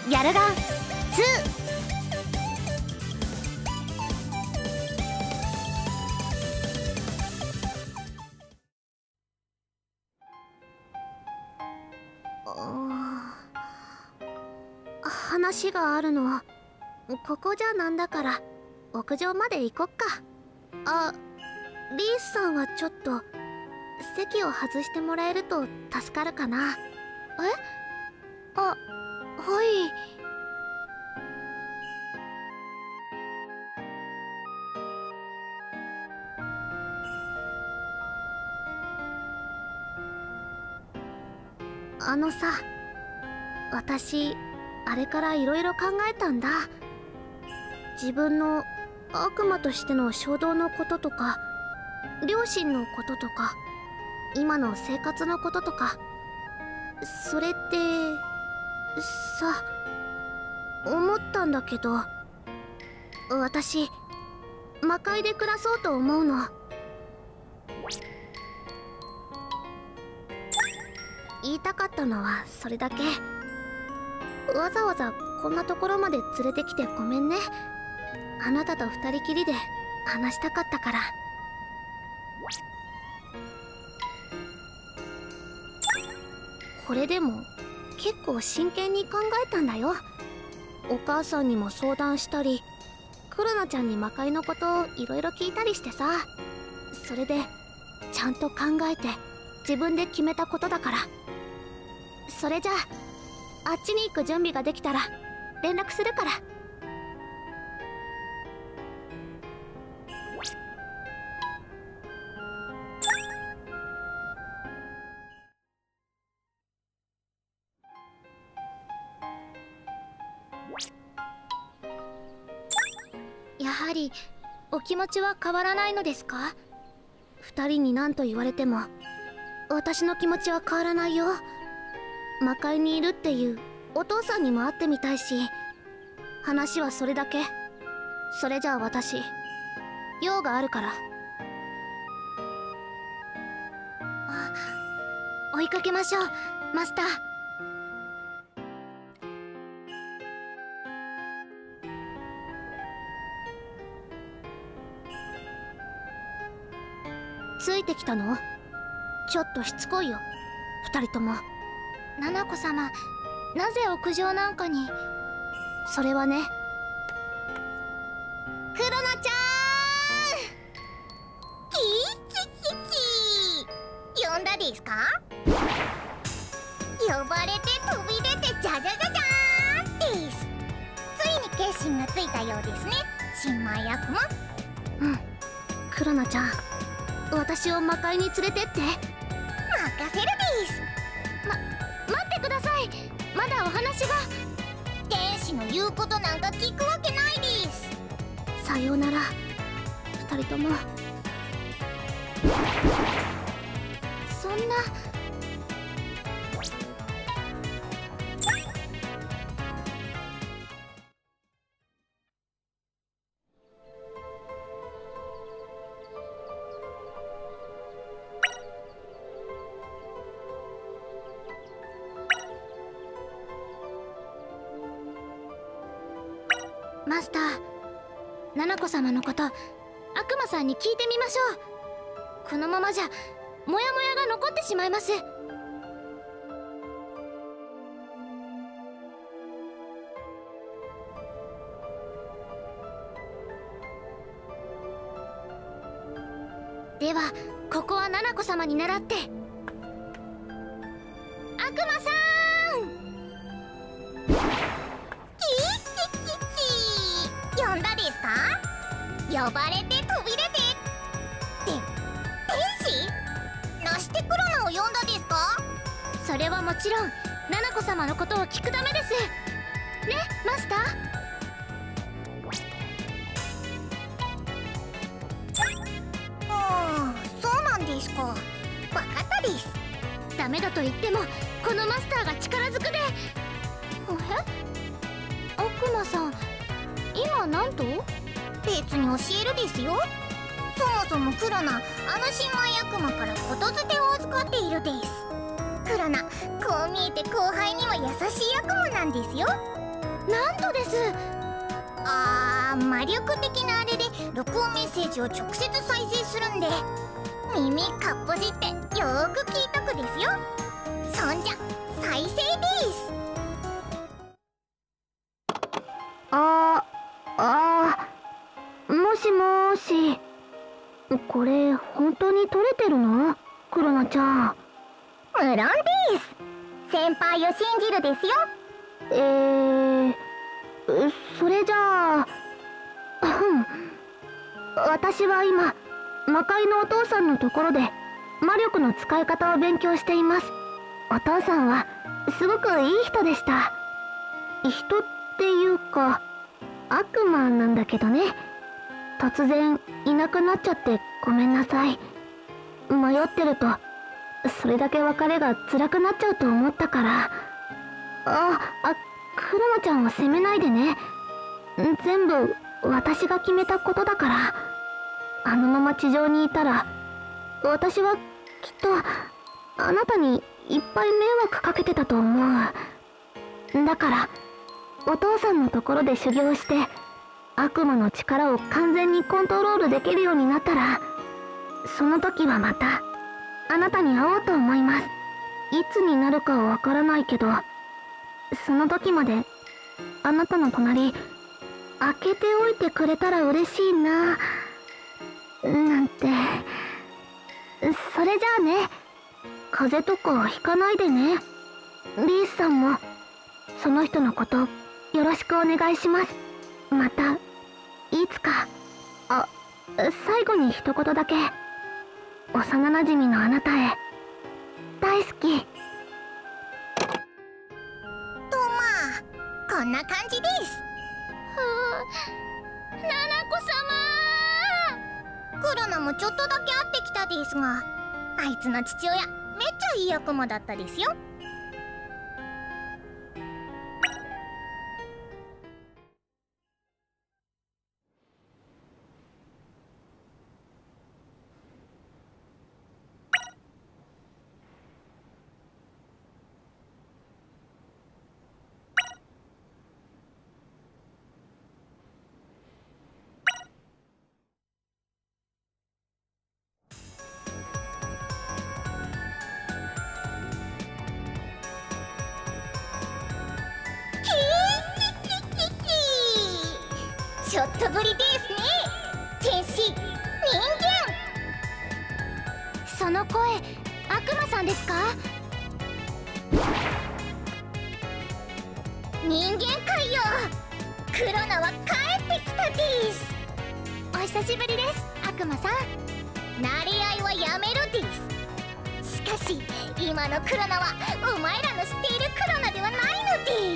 ギャルガン2。話があるの。ここじゃなんだから屋上まで行こっか。あ、リースさんはちょっと席を外してもらえると助かるかな。あ、はい。さ、私あれからいろいろ考えたんだ。自分の悪魔としての衝動のこととか、両親のこととか、今の生活のこととか。それってさ、思ったんだけど、私魔界で暮らそうと思うの。言いたかったのはそれだけ。わざわざこんなところまで連れてきてごめんね。あなたと二人きりで話したかったから。これでも結構真剣に考えたんだよ。お母さんにも相談したり、クロナちゃんに魔界のことをいろいろ聞いたりしてさ。それでちゃんと考えて自分で決めたことだから。それじゃあ、あっちに行く準備ができたら連絡するから。やはりお気持ちは変わらないのですか？二人に何と言われても私の気持ちは変わらないよ。魔界にいるっていうお父さんにも会ってみたいし、話はそれだけ。それじゃあ私用があるから。追いかけましょう、マスター。ついてきたの？ちょっとしつこいよ、二人とも。七子様、なぜ屋上なんかに？それはね、クロナちゃん！キーキキキー、呼んだですか？呼ばれて飛び出てじゃじゃじゃじゃーんです。ついに決心がついたようですね、新米悪魔。うん、クロナちゃん、私を魔界に連れてって。任せるです。待ってください、まだお話が。天使の言うことなんか聞くわけないです。さようなら、二人とも。そんな。マスター、七子様のこと悪魔さんに聞いてみましょう。このままじゃモヤモヤが残ってしまいます。ではここは七子様に倣って。悪魔さん！呼んだですか？呼ばれて飛び出て天使？なしてクロナを呼んだですか？それはもちろん七子様のことを聞くためですね、マスター。そうなんですか。わかったです。ダメだと言ってもこのマスターが力ずくで。悪魔さん、今なんと？別に教えるですよ。そもそもクロナ、あの新米悪魔からことづてを預かっているです。クロナ、こう見えて後輩には優しい悪魔なんですよ。 なんとです。 魔力的なあれで録音メッセージを直接再生するんで、耳かっぽじってよーく聞いとくですよ。そんじゃ再生です。 もしもし、これ本当に撮れてるの？クロナちゃん。 無論です。先輩を信じるですよ。 それじゃあ、私は今魔界のお父さんのところで魔力の使い方を勉強しています。お父さんはすごくいい人でした。人っていうか悪魔なんだけどね。突然いなくなっちゃってごめんなさい。迷ってるとそれだけ別れが辛くなっちゃうと思ったから。クロナちゃんを責めないでね。全部私が決めたことだから。あのまま地上にいたら私はきっとあなたにいっぱい迷惑かけてたと思う。だからお父さんのところで修行して悪魔の力を完全にコントロールできるようになったら、その時はまたあなたに会おうと思います。いつになるかはわからないけど、その時まであなたの隣開けておいてくれたら嬉しいななんて。それじゃあね、風邪とかひかないでね。リースさんもその人のことよろしくお願いします。またいつか。最後に一言だけ。幼なじみのあなたへ大好き。 とこんな感じです。 ナナコ様。 クロナもちょっとだけ会ってきたですが、あいつの父親めっちゃいい悪魔だったですよ。ちょっとぶりですね、天使人間。 その声悪魔さんですか？ 人間界よ、クロナは帰ってきたです。 お久しぶりです、悪魔さん。 慣れ合いはやめろです。しかし今のクロナはお前らの知っているクロナではないのです。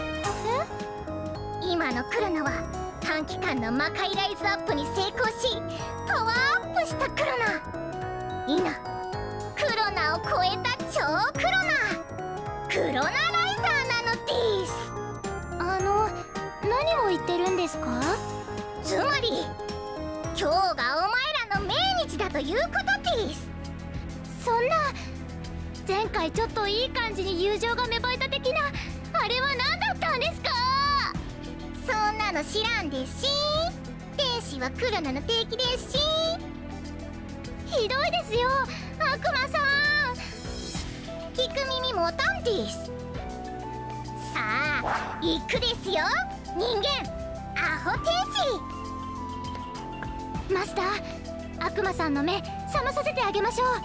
今のクロナは短期間の魔界ライズアップに成功しパワーアップしたクロナ。今クロナを超えた超クロナ、クロナライザーなのです。 何を言ってるんですか？ つまり今日がお前らの命日だということです。 そんな、前回ちょっといい感じに友情が芽生えた的なあれは何だったんですか？ そんなの知らんですし、天使はクロナの敵ですし。 ひどいですよ、悪魔さん。 聞く耳持たんです。さあ行くですよ、人間アホ天使。 マスター、悪魔さんの目覚まさせてあげましょう。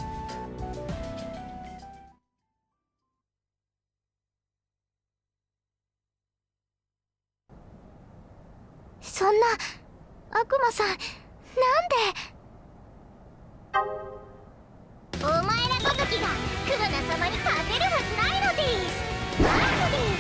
そんな、悪魔さん、なんで？ お前らごときがクロナ様に勝てるはずないのです。なんでです。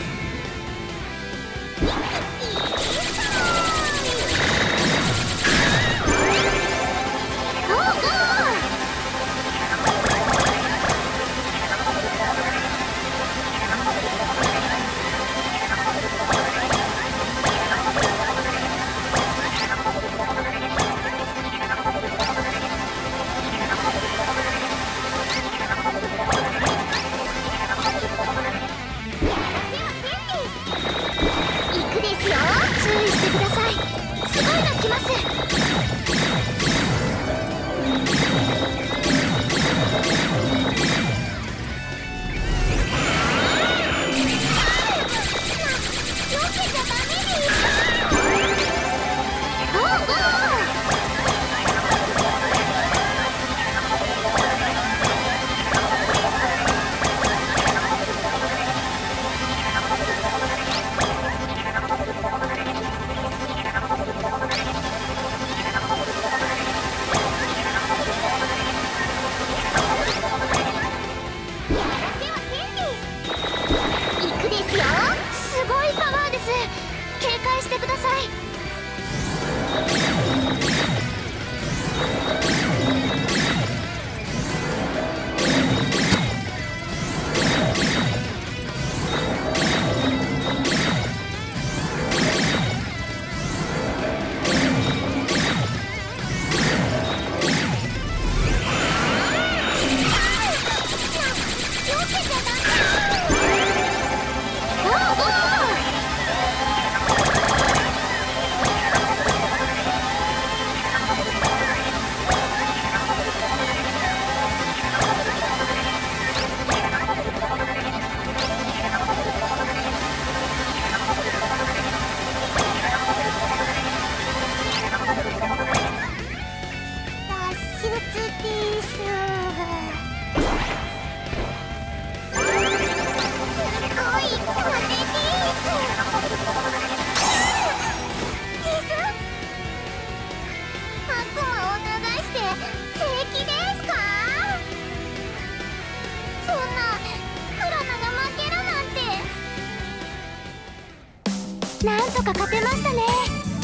なんとか勝てましたね。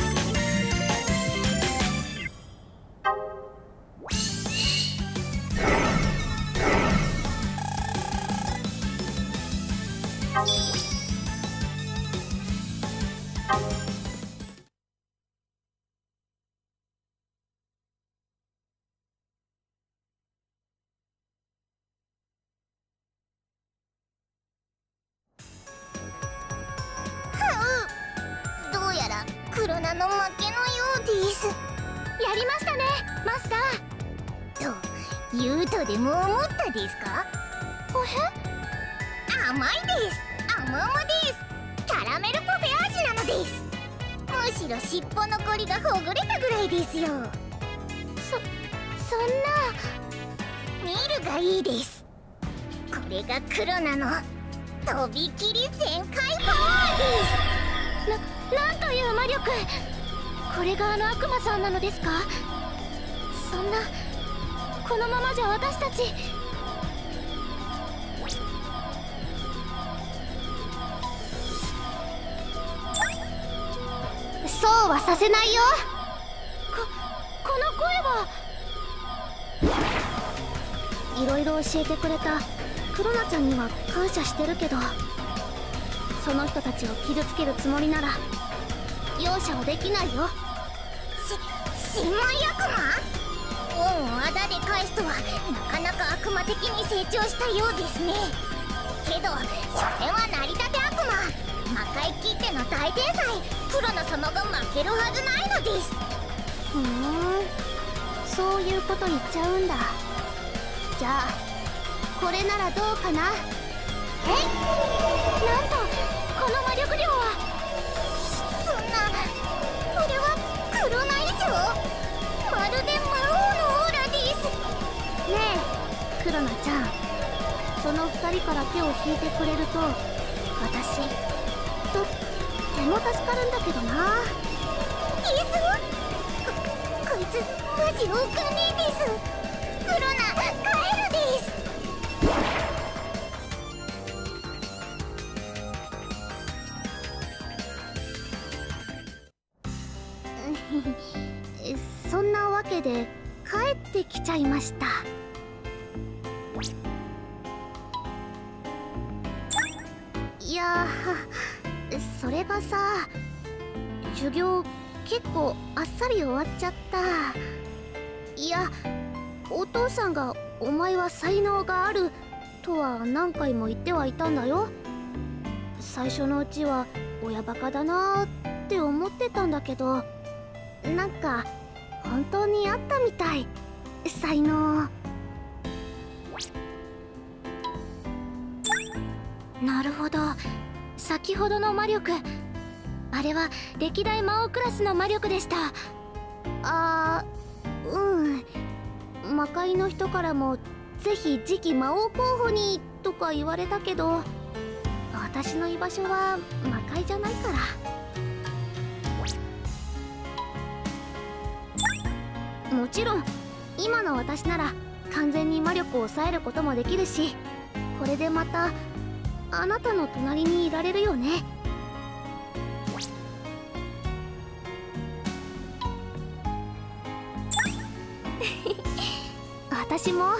どうやらクロナの負けのようです。やりましたね、マスター。と言うとでも思ったですか？甘いです。甘々です。キャラメルパフェ味なのです。むしろ尻尾のコリがほぐれたぐらいですよ。そんな。見るがいいです。これがクロナのとびきり全開パワーです。なんという魔力。これがあの悪魔さんなのですか？そんな、このままじゃ私たち。そうはさせないよ。この声は。いろいろ教えてくれたクロナちゃんには感謝してるけど、その人たちを傷つけるつもりなら容赦はできないよ。新米悪魔？恩をあだで返すとはなかなか悪魔的に成長したようですね。けど所詮は成り立て悪魔。魔界きっての大天才クロナ様が負けるはずないのです。そういうこと言っちゃうんだ。じゃあこれならどうかな。なんとこの魔力量は。そんな、これはクロナ以上。まるで魔王のオーラです。ねえクロナちゃん、その2人から手を引いてくれると私とっても助かるんだけどな。こいつマジおかねえです。クロナ帰るです。そんなわけで帰ってきちゃいました。いやそれがさ、授業結構あっさり終わっちゃった。いや、お父さんが「お前は才能がある」とは何回も言ってはいたんだよ。最初のうちは親バカだなーって思ってたんだけど、なんか本当にあったみたい、才能。なるほど、先ほどの魔力、あれは歴代魔王クラスの魔力でした。魔界の人からもぜひ次期魔王候補にとか言われたけど、私の居場所は魔界じゃないから。もちろん今の私なら完全に魔力を抑えることもできるし、これでまたあなたの隣にいられるよね。私も。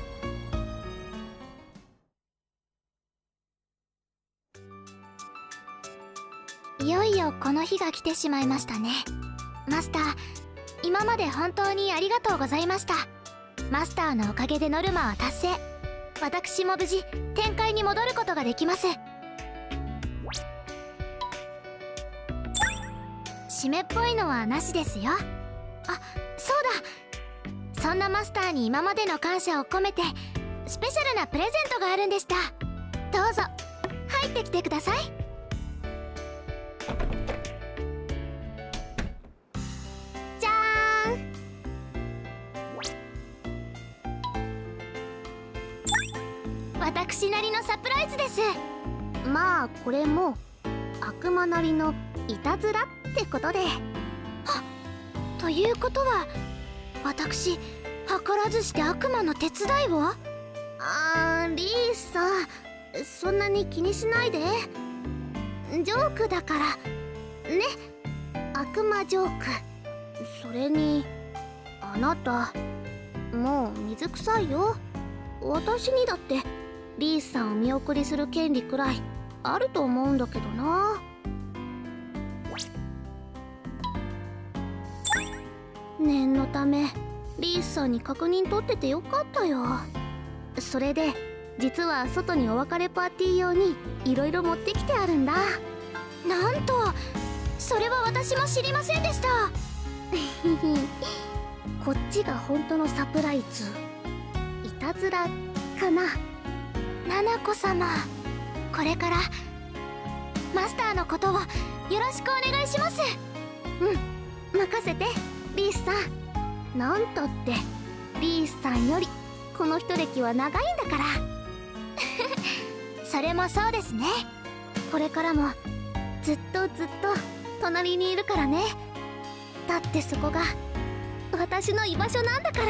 いよいよこの日が来てしまいましたね。マスター、今まで本当にありがとうございました。マスターのおかげでノルマは達成。私も無事天界に戻ることができます。締めっぽいのはなしですよ。あ、そうだ、そんなマスターに今までの感謝を込めてスペシャルなプレゼントがあるんでした。どうぞ入ってきてください。じゃーん。私なりのサプライズです。まあこれも悪魔なりのいたずらってことで。ということは私図らずして悪魔の手伝いを？リーさん、そんなに気にしないで。ジョークだから。 ね、悪魔ジョーク。それにあなたもう水臭いよ。私にだってリースさんを見送りする権利くらいあると思うんだけどな。念のためリースさんに確認取っててよかったよ。それで実は外にお別れパーティー用にいろいろ持ってきてあるんだ。 なんと、それは私も知りませんでした。 こっちが本当のサプライズ、いたずらかな。 七子様、これからマスターのことをよろしくお願いします。 うん、任せてリースさん。なんたってリースさんよりこの人歴は長いんだから。 それもそうですね。 これからもずっとずっと隣にいるからね。だってそこが私の居場所なんだから。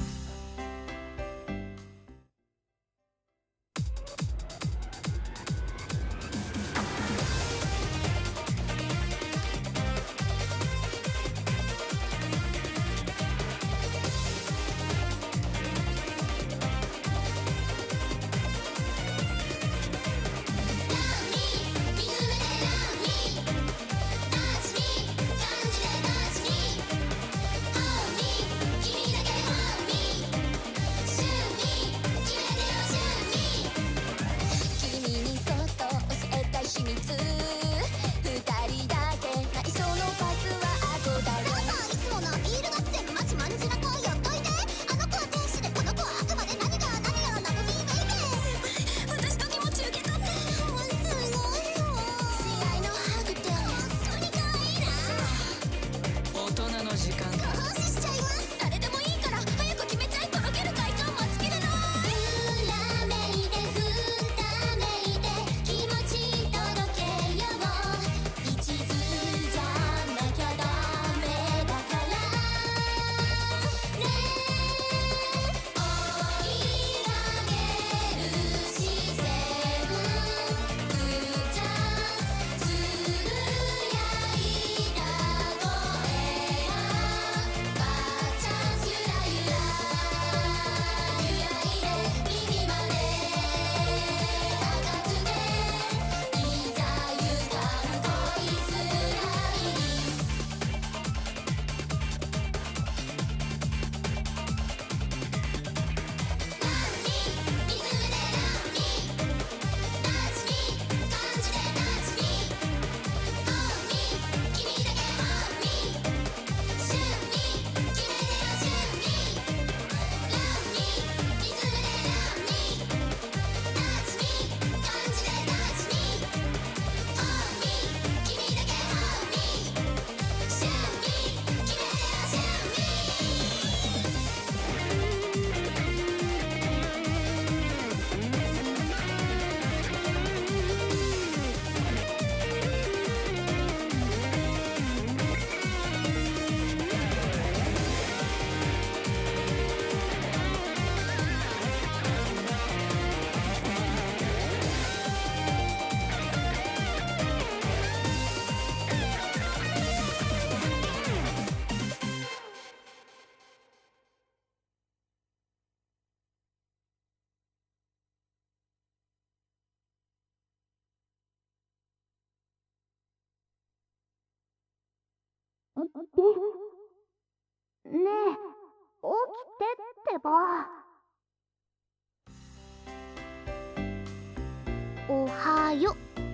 ねえ、起きてってば。おはよ。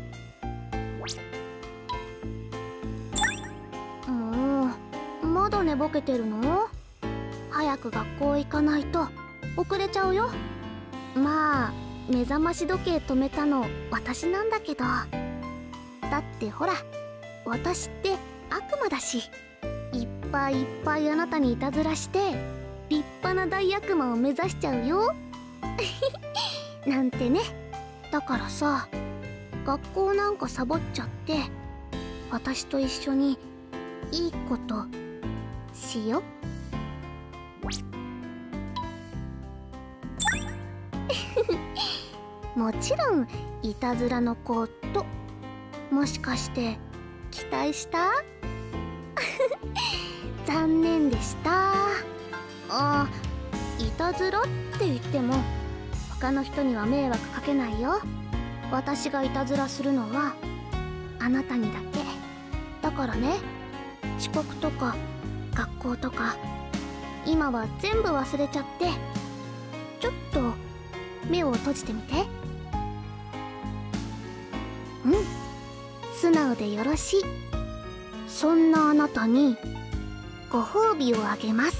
もうまだ寝ぼけてるの？早く学校行かないと遅れちゃうよ。まあ目覚まし時計止めたの私なんだけど、だってほら私って悪魔だし、いっぱいいっぱいあなたにいたずらして立派な大悪魔を目指しちゃうよ。なんてね。だからさ、学校なんかサボっちゃって私と一緒にいいことしよ。もちろんいたずらのこと。もしかして期待した残念でした。いたずらって言っても他の人には迷惑かけないよ。私がいたずらするのはあなたにだけだからね。遅刻とか学校とか今は全部忘れちゃって、ちょっと目を閉じてみて。うん、素直でよろしい。そんなあなたにご褒美をあげます。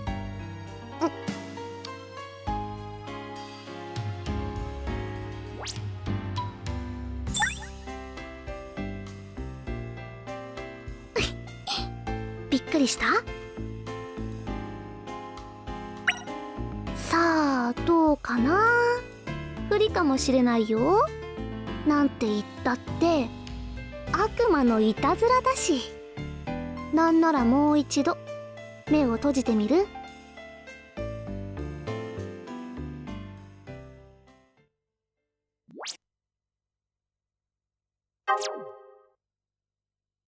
びっくりした？さあどうかな。不利かもしれないよ。なんて言ったって悪魔のいたずらだし。なんならもう一度目を閉じてみる？